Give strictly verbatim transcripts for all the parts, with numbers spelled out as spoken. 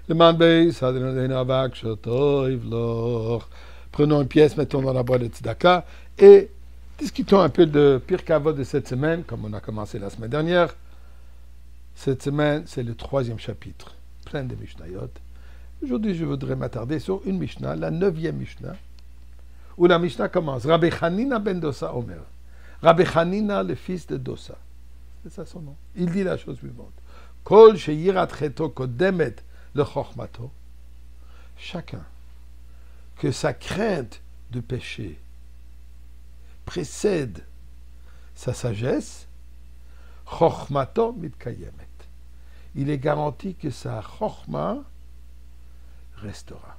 Prenons une pièce, mettons dans la boîte de tzedaka et discutons un peu de Pirkei Avot de cette semaine, comme on a commencé la semaine dernière. Cette semaine, c'est le troisième chapitre, plein de Mishnayot. Aujourd'hui, je voudrais m'attarder sur une Mishnah, la neuvième Mishnah, où la Mishnah commence. Rabbi Hanina ben Dosa Omer. Rabbi Hanina, le fils de Dosa. C'est ça son nom. Il dit la chose suivante. Kol sheyirat cheto kodemet le chochmato. Chacun, que sa crainte de péché précède sa sagesse, chochmato mitkayemet. Il est garanti que sa chochma restera,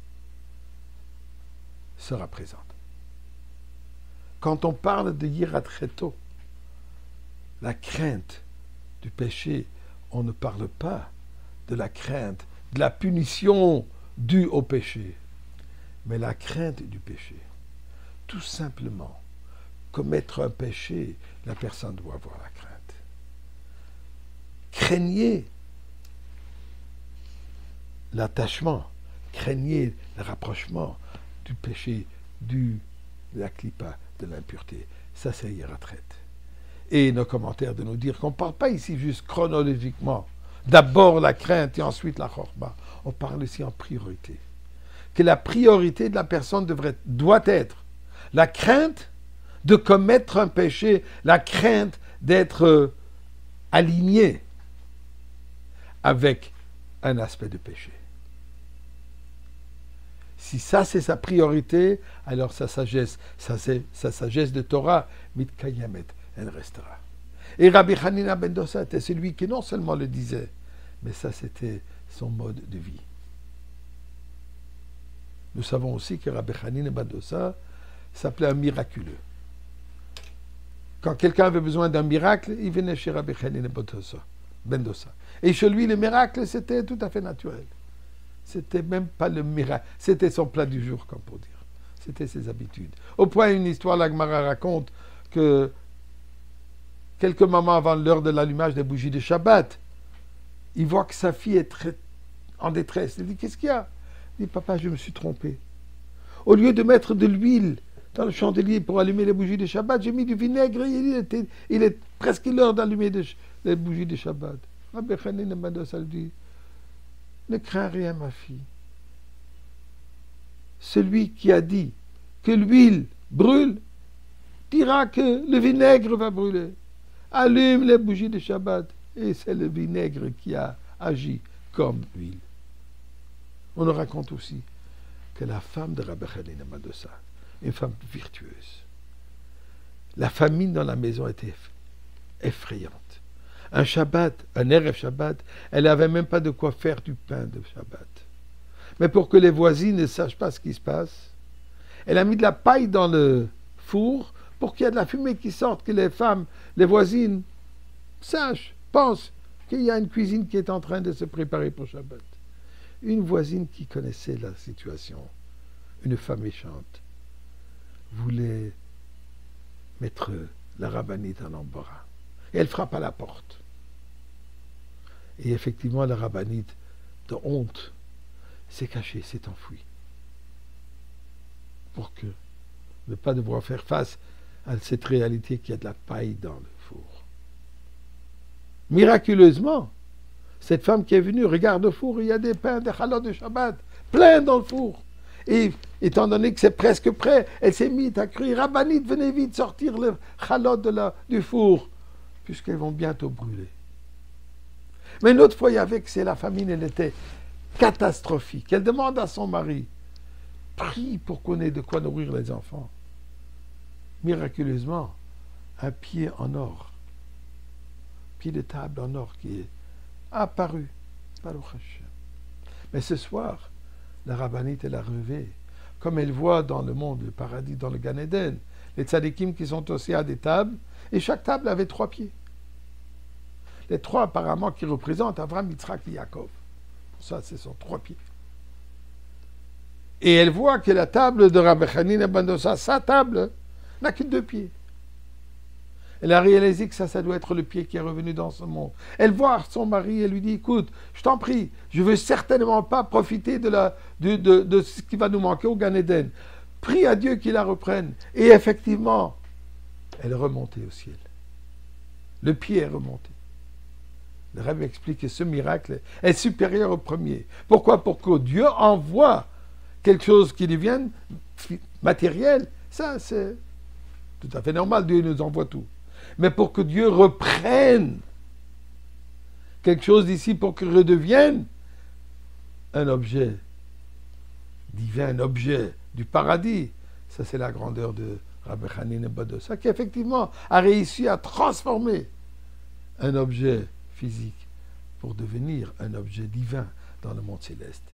sera présente. Quand on parle de yirat cheto, la crainte du péché, on ne parle pas de la crainte, de la punition due au péché, mais la crainte du péché. Tout simplement, commettre un péché, la personne doit avoir la crainte. Craignez l'attachement, craignez le rapprochement du péché, du, de la clipa, de l'impureté. Ça, c'est yirat cheto. Et nos commentaires de nous dire qu'on ne parle pas ici juste chronologiquement, d'abord la crainte et ensuite la chorma. On parle ici en priorité. Que la priorité de la personne devrait, doit être la crainte de commettre un péché, la crainte d'être euh, aligné avec un aspect de péché. Si ça c'est sa priorité, alors sa sagesse, ça c'est sa sagesse de Torah, mitkayamet, elle restera. Et Rabbi Hanina ben Dosa était celui qui non seulement le disait, mais ça c'était son mode de vie. Nous savons aussi que Rabbi Hanina ben Dosa s'appelait un miraculeux. Quand quelqu'un avait besoin d'un miracle, il venait chez Rabbi Hanina ben Dosa. Et chez lui, le miracle, c'était tout à fait naturel. C'était même pas le miracle, c'était son plat du jour, comme pour dire. C'était ses habitudes. Au point, une histoire, la Gemara raconte que quelques moments avant l'heure de l'allumage des bougies de Shabbat, il voit que sa fille est très en détresse. Il dit, qu'est-ce qu'il y a? Il dit, papa, je me suis trompé. Au lieu de mettre de l'huile dans le chandelier pour allumer les bougies de Shabbat, j'ai mis du vinaigre et il, était, il est presque l'heure d'allumer de, les bougies de Shabbat. Rabbi Hanina ben Dosa dit, ne crains rien, ma fille. Celui qui a dit que l'huile brûle dira que le vinaigre va brûler. Allume les bougies de Shabbat. Et c'est le vinaigre qui a agi comme l'huile. On nous raconte aussi que la femme de Rabbi Hanina ben Dosa, une femme virtueuse, la famine dans la maison était effrayante. Un Shabbat, un Erev Shabbat, elle n'avait même pas de quoi faire du pain de Shabbat. Mais pour que les voisines ne sachent pas ce qui se passe, elle a mis de la paille dans le four pour qu'il y ait de la fumée qui sorte, que les femmes, les voisines, sachent, pensent qu'il y a une cuisine qui est en train de se préparer pour Shabbat. Une voisine qui connaissait la situation, une femme méchante, voulait mettre la rabbinite en embarras. Et elle frappe à la porte. Et effectivement, la rabbinite, de honte, s'est cachée, s'est enfuie. Pour que ne pas devoir faire face à cette réalité qu'il y a de la paille dans le four. Miraculeusement, cette femme qui est venue, regarde au four, il y a des pains, des chalots de Shabbat, plein dans le four. Et étant donné que c'est presque prêt, elle s'est mise à crier, rabbinite, venez vite sortir le chalot de la, du four, puisqu'elles vont bientôt brûler. Mais une autre fois, il y avait que c'est la famine, elle était catastrophique. Elle demande à son mari, prie pour qu'on ait de quoi nourrir les enfants. Miraculeusement, un pied en or, pied de table en or qui est apparu. Baruch Hashem. Mais ce soir, la rabbinite, elle a rêvé, comme elle voit dans le monde, le paradis, dans le Gan Eden, les tzadikim qui sont aussi à des tables, et chaque table avait trois pieds. Les trois, apparemment, qui représentent Avraham, Yitzhak et Yaakov. Ça, ce sont trois pieds. Et elle voit que la table de Rabbi Hanina ben Dosa, sa table, n'a que deux pieds. Elle a réalisé que ça, ça doit être le pied qui est revenu dans ce monde. Elle voit son mari et lui dit, écoute, je t'en prie, je ne veux certainement pas profiter de, la, de, de, de ce qui va nous manquer au Gan Eden. Prie à Dieu qu'il la reprenne. Et effectivement, elle est remontée au ciel. Le pied est remonté. Le Rebbe explique que ce miracle est supérieur au premier. Pourquoi? Pour que Dieu envoie quelque chose qui devienne matériel. Ça, c'est tout à fait normal. Dieu nous envoie tout. Mais pour que Dieu reprenne quelque chose d'ici, pour qu'il redevienne un objet divin, un objet du paradis. Ça, c'est la grandeur de Rabbi Hanina Badosa, qui effectivement a réussi à transformer un objet physique pour devenir un objet divin dans le monde céleste.